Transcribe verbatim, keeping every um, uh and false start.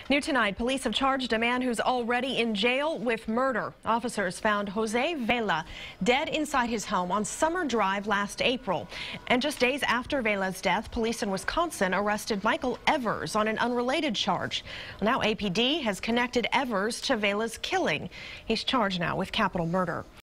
New tonight, police have charged a man who's already in jail with murder. Officers found Jose Vela dead inside his home on Summer Drive last April. And just days after Vela's death, police in Wisconsin arrested Michael Evers on an unrelated charge. Now A P D has connected Evers to Vela's killing. He's charged now with capital murder.